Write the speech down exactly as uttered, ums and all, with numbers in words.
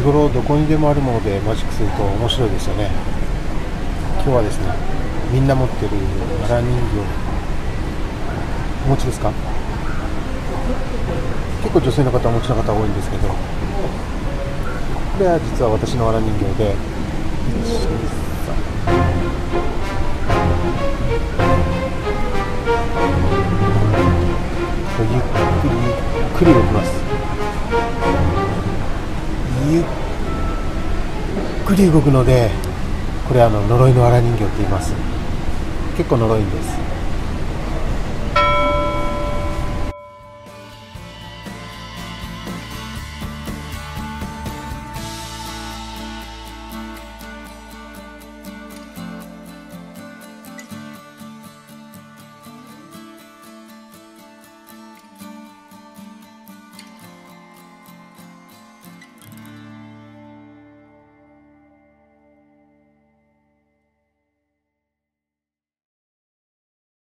日頃どこにでもあるものでマジックすると面白いですよね。今日はですね、みんな持ってるわら人形お持ちですか？結構女性の方お持ちの方多いんですけど、これは実は私のわら人形で、いち、に、さんゆっくりゆっくり動きます。ゆっくり動くので、これはあの呪いのわら人形って言います。結構呪いんです。